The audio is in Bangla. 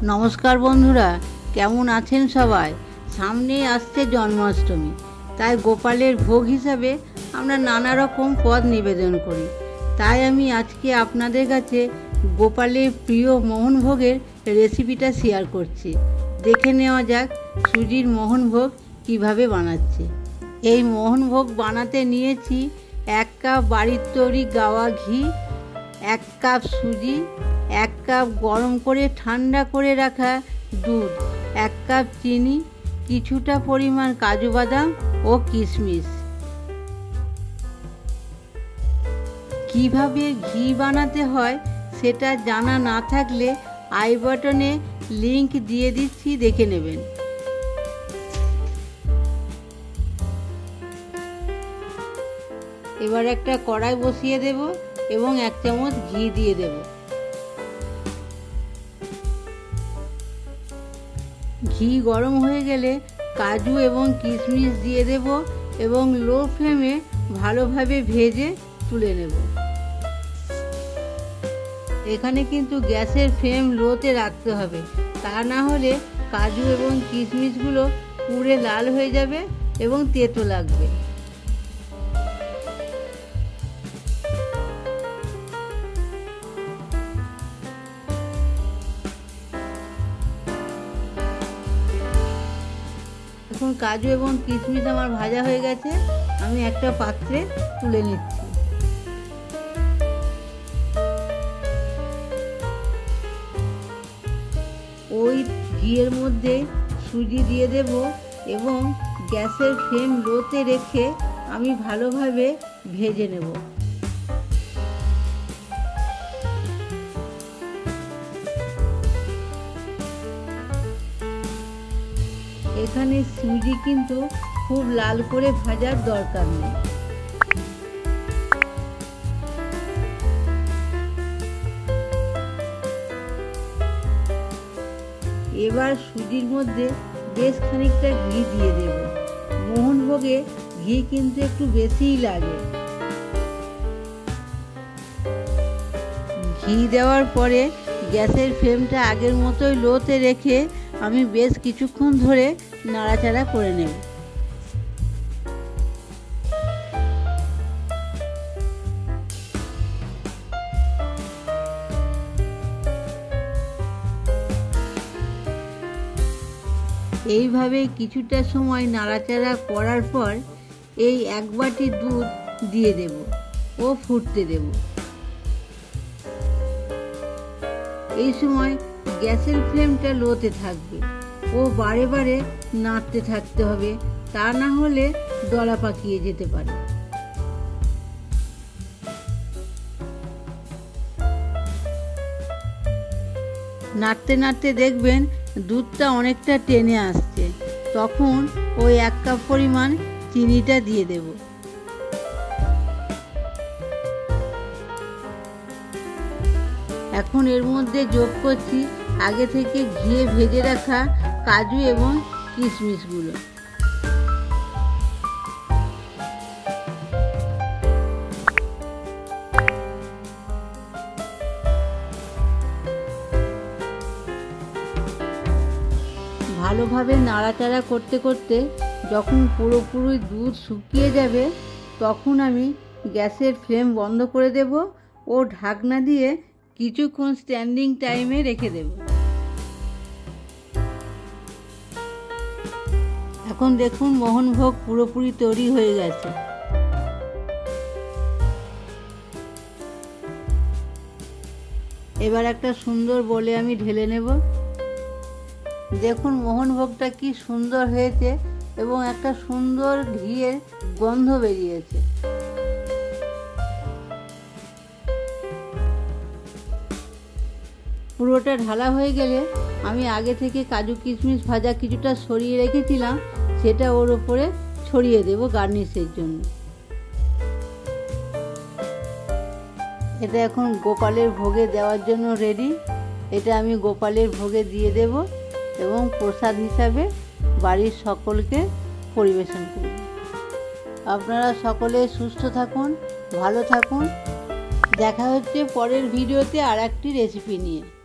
नमस्कार बंधुरा केमन आছেন सबाई। सामने आसছে जन्माष्टमी, ताई गोपालेर भोग हिसाबे आमरा नाना रकम पद निवेदन करी। ताई आमी आजके आपनादेर काछे गोपालेर प्रिय मोहनभोगेर रेसिपिटा शेयर करछि। देखे नेওয়া যাক সুজির মোহনভোগ কিভাবে বানাচ্ছে। এই মোহনভোগ বানাতে নিয়েছি 1 কাপ বাড়ির তৈরি গাওয়া ঘি, 1 কাপ সুজি, 1 কাপ গরম করে ঠান্ডা করে রাখা দুধ, 1 কাপ চিনি, কিছুটা পরিমাণ কাজু বাদাম ও কিশমিশ। কিভাবে ঘি বানাতে হয় সেটা জানা না থাকলে আই বাটনে লিংক দিয়ে দিচ্ছি, দেখে নেবেন। এবার একটা কড়াই বসিয়ে দেব এবং 1 চামচ ঘি দিয়ে দেব। ঘি গরম হয়ে গেলে কাজু এবং কিশমিশ দিয়ে দেব এবং লো ফ্লেমে ভালোভাবে ভেজে তুলে নেব। এখানে কিন্তু গ্যাসের ফ্লেম লোতে রাখতে হবে, তা না হলে কাজু এবং কিশমিশগুলো পুড়ে লাল হয়ে যাবে এবং তেতো লাগবে। এখন কাজু এবং কিশমিশ আমার ভাজা হয়ে গেছে, আমি একটা পাত্রে তুলে নিচ্ছি। ওই ঘিয়ের মধ্যে সুজি দিয়ে দেব এবং গ্যাসের ফ্লেম লোতে রেখে আমি ভালোভাবে ভেজে নেব। এখানে সুজি কিন্তু খুব লাল করে ভাজার দরকার নেই। এবার সুজির মধ্যে বেশ খানিকটা ঘি দিয়ে দেব। মোহনভোগে ঘি কিন্তু একটু বেশিই লাগে। ঘি দেওয়ার পরে গ্যাসের ফ্লেমটা আগের মতোই লোতে রেখে আমি বেশ কিছুক্ষণ ধরে নাড়াচাড়া করে নেব। এইভাবে কিছুটা সময় নাড়াচাড়া করার পর এই 1 বাটি দুধ দিয়ে দেব ও ফুটতে দেব। এই সময় গ্যাসের ফ্লেমটা লোতে থাকবে ও বারে বারে নাড়তে থাকতে হবে, তা না হলে দলা পাকিয়ে যেতে পারে। নাড়তে নাড়তে দেখবেন দুধটা অনেকটা টেনে আসছে, তখন ওই 1 কাপ পরিমাণ চিনিটা দিয়ে দেব। এখন এর মধ্যে যোগ করছি আগে থেকে ঘিয়ে ভেজে রাখা কাজু এবং কিশমিশগুলো। ভালোভাবে নাড়াচাড়া করতে করতে যখন পুরোপুরি দুধ শুকিয়ে যাবে তখন আমি গ্যাসের ফ্লেম বন্ধ করে দেব ও ঢাকনা দিয়ে কিছুক্ষণ স্ট্যান্ডিং টাইমে রেখে দেব। এখন দেখুন মোহনভোগ পুরোপুরি তৈরি হয়ে গেছে। এবার একটা সুন্দর বলে আমি ঢেলে নেব। দেখুন মোহনভোগটা কি সুন্দর হয়েছে এবং একটা সুন্দর ঘিয়ের গন্ধ বেরিয়েছে। পুরোটা ঢালা হয়ে গেলে আমি আগে থেকে কাজু কিশমিশ ভাজা কিছুটা সরিয়ে রেখেছিলাম, সেটা ওর উপরে ছড়িয়ে দেব গার্নিশের জন্য। এটা এখন গোপালের ভোগে দেওয়ার জন্য রেডি। এটা আমি গোপালের ভোগে দিয়ে দেব এবং প্রসাদ হিসাবে বাড়ির সকলকে পরিবেশন করব। আপনারা সকলে সুস্থ থাকুন, ভালো থাকুন। দেখা হচ্ছে পরের ভিডিওতে আর একটি রেসিপি নিয়ে।